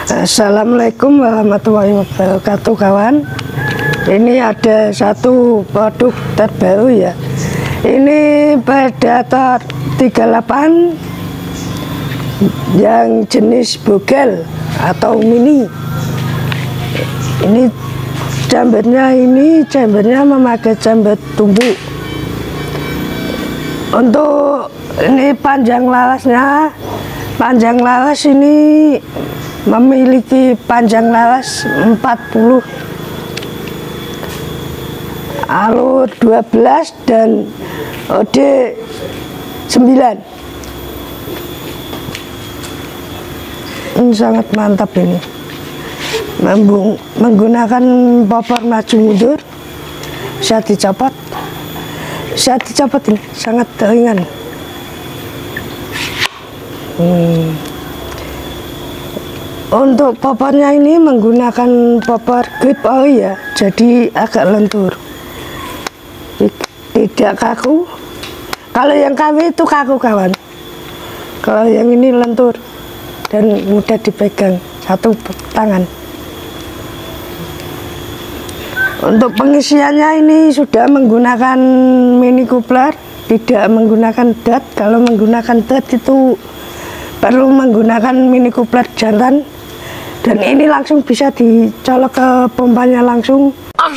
Assalamualaikum warahmatullahi wabarakatuh kawan. Ini ada satu produk terbaru ya. Ini Predator 38 yang jenis bogel atau mini. Ini chambernya memakai chamber tumbuk. Untuk ini panjang laras ini memiliki panjang laras 40, alur 12 dan OD 9. Ini sangat mantap ini. Menggunakan popor maju mundur, bisa dicopot ini, sangat ringan. Untuk popornya ini menggunakan popor grip ori ya, jadi agak lentur, tidak kaku. Kalau yang KW itu kaku kawan, kalau yang ini lentur dan mudah dipegang satu tangan. Untuk pengisiannya ini sudah menggunakan mini coupler, tidak menggunakan dat. Kalau menggunakan dat itu perlu menggunakan mini coupler jantan. Dan ini langsung bisa dicolok ke pompanya langsung.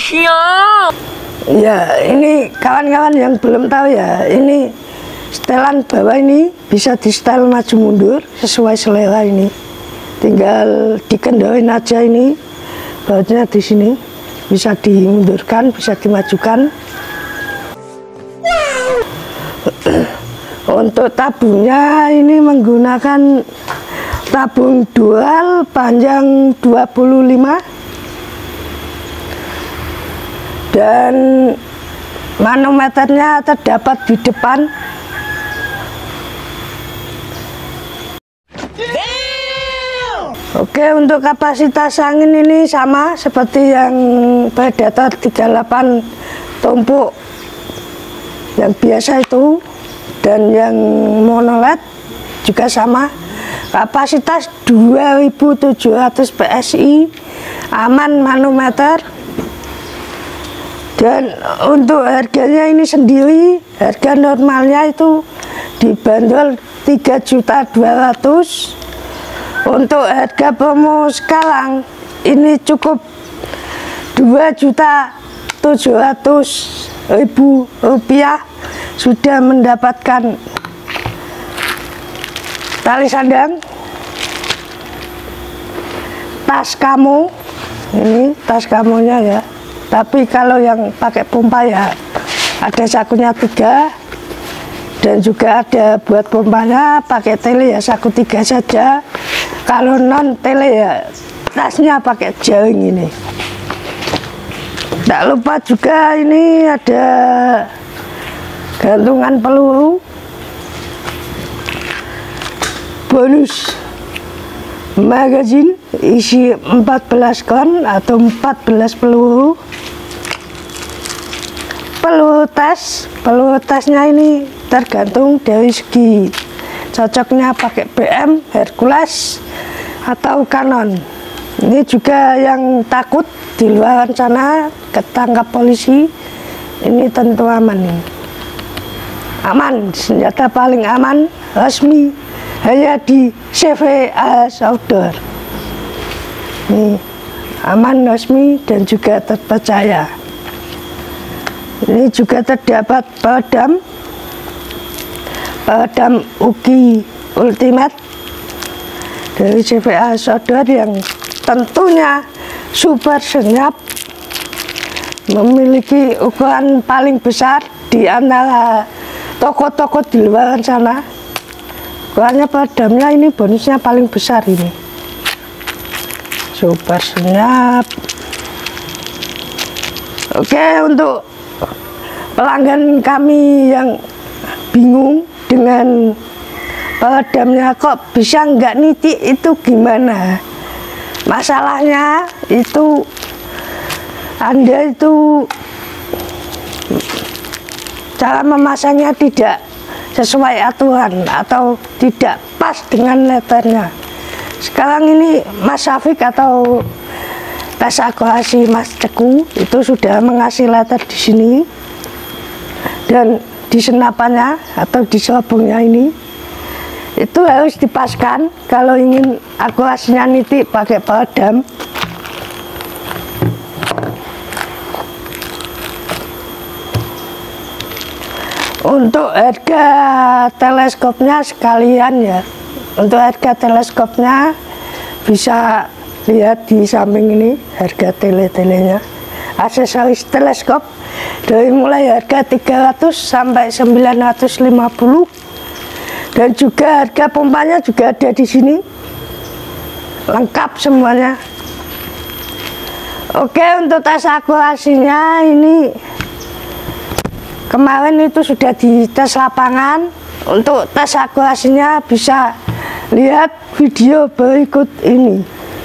Ya, ini kawan-kawan yang belum tahu ya, ini setelan bawah ini bisa di setel maju mundur sesuai selera ini. Tinggal dikendaliin aja ini, bautnya di sini bisa dimundurkan, bisa dimajukan. Untuk tabungnya ini menggunakan tabung dual panjang 25 dan manometernya terdapat di depan. Oke, untuk kapasitas angin ini sama seperti yang Predator 38 tumpuk yang biasa itu, dan yang monoled juga sama. Kapasitas 2700 PSI, aman manometer. Dan untuk harganya ini sendiri, harga normalnya itu dibanderol 3.200.000. Untuk harga promo sekarang ini cukup 2.700.000 rupiah, sudah mendapatkan tali sandang, tas kamu, ini tas kamunya ya. Tapi kalau yang pakai pompa ya ada sakunya 3, dan juga ada buat pompanya pakai tele ya, saku 3 saja. Kalau non tele ya tasnya pakai jaring ini. Tak lupa juga ini ada gantungan peluru bonus, magazin isi 14 kon atau 14 peluru. Peluru tasnya ini tergantung dari segi cocoknya pakai BM, Hercules atau Canon. Ini juga yang takut di luar sana ketangkap polisi, ini tentu aman ini. Aman, senjata paling aman, resmi, hanya di CVS Outdoor. Ini aman, resmi, dan juga terpercaya. Ini juga terdapat peredam UGI Ultimate dari CVS Outdoor yang tentunya super senyap, memiliki ukuran paling besar di antara toko-toko di luar sana. Ukurannya peredamnya ini bonusnya paling besar ini, super senyap. Oke, untuk pelanggan kami yang bingung dengan peredamnya kok bisa nggak nitik itu gimana, masalahnya itu Anda itu cara memasangnya tidak sesuai aturan atau tidak pas dengan letternya. Sekarang ini Mas Syafiq atau tes akurasi Mas Ceku itu sudah mengasih letter di sini, dan di senapannya atau di selubungnya ini itu harus dipaskan kalau ingin akurasinya nitik pakai peredam. Untuk harga teleskopnya sekalian ya, untuk harga teleskopnya bisa lihat di samping ini harga tele-telenya, aksesoris teleskop dari mulai harga 300 sampai 950, dan juga harga pompanya juga ada di sini, lengkap semuanya. Oke, untuk tes akurasinya ini kemarin itu sudah dites lapangan. Untuk tes akurasinya bisa lihat video berikut ini.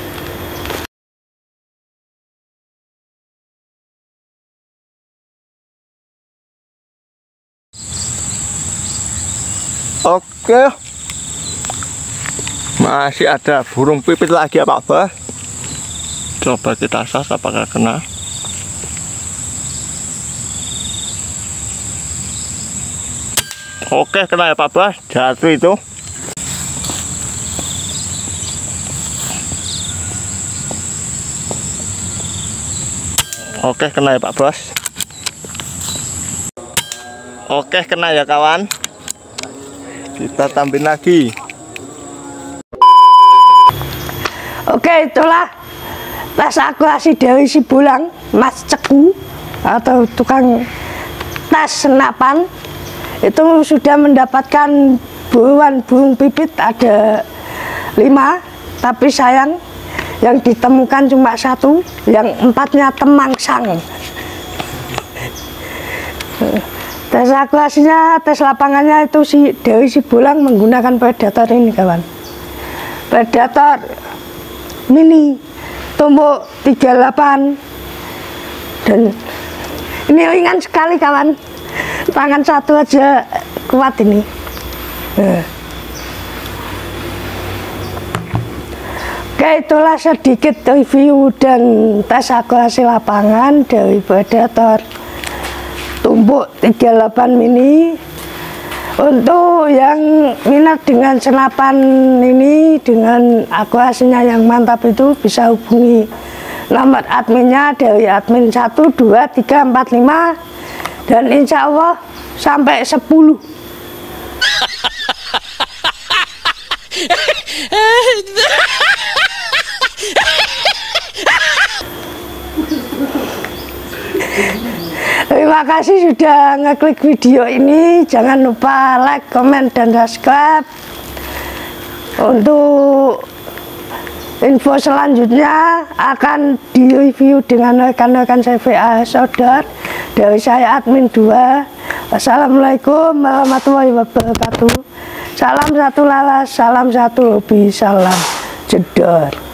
Oke, masih ada burung pipit lagi ya Pak Bos. Coba kita sas apakah kena. Oke, kena ya Pak Bos, jatuh itu. Oke, kena ya Pak Bos. Oke, kena ya kawan. Kita tambahin lagi. Oke, itulah tes akurasi dari Sibulang Mas Ceku atau tukang tes senapan. Itu sudah mendapatkan buruan burung pipit ada 5, tapi sayang yang ditemukan cuma 1, yang 4-nya temangsang. Tes akurasinya, tes lapangannya itu dari Sibulang menggunakan predator ini kawan, predator mini tumbuk 38, dan ini ringan sekali kawan, tangan satu aja kuat ini. Oke, itulah sedikit review dan tes akurasi lapangan dari predator tumbuk 38 mini. Untuk yang minat dengan senapan ini dengan akurasinya yang mantap itu bisa hubungi nomor adminnya dari admin 1, 2, 3, 4, 5, dan insya Allah sampai 10. Terima kasih sudah ngeklik video ini. Jangan lupa like, komen, dan subscribe. Untuk info selanjutnya akan direview dengan rekan-rekan CVA Saudar dari saya admin 2. Wassalamualaikum warahmatullahi wabarakatuh. Salam satu laras, salam satu hobi, salam jedor.